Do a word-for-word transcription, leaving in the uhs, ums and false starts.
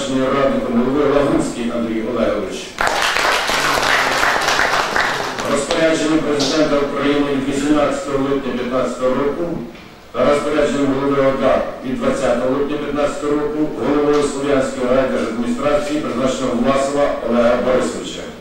призначений радником голови Лагунський Андрій Олегович. Розпорядженням Президента України від вісімнадцятого липня дві тисячі п'ятнадцятого року та розпорядженням голови ОДА від двадцятого липня дві тисячі п'ятнадцятого року головою Слов'янської райдержадміністрації призначено Власова Олега Борисовича.